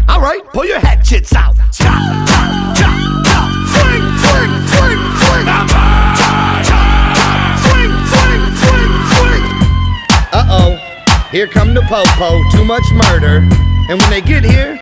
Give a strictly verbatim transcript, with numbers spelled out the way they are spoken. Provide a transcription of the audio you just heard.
Alright, pull your hatchets out. Stop, chop, chop, chop. Swing, swing, swing, swing. Swing, swing, swing, swing. Uh-oh, here come the po-po, too much murder. And when they get here,